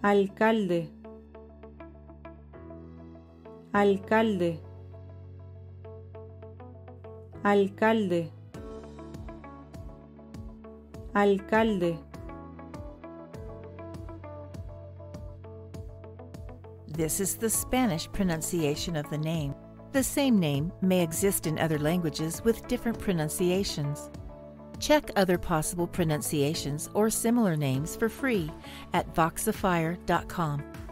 alcalde, alcalde, alcalde, alcalde. This is the Spanish pronunciation of the name. The same name may exist in other languages with different pronunciations. Check other possible pronunciations or similar names for free at Voxifier.com.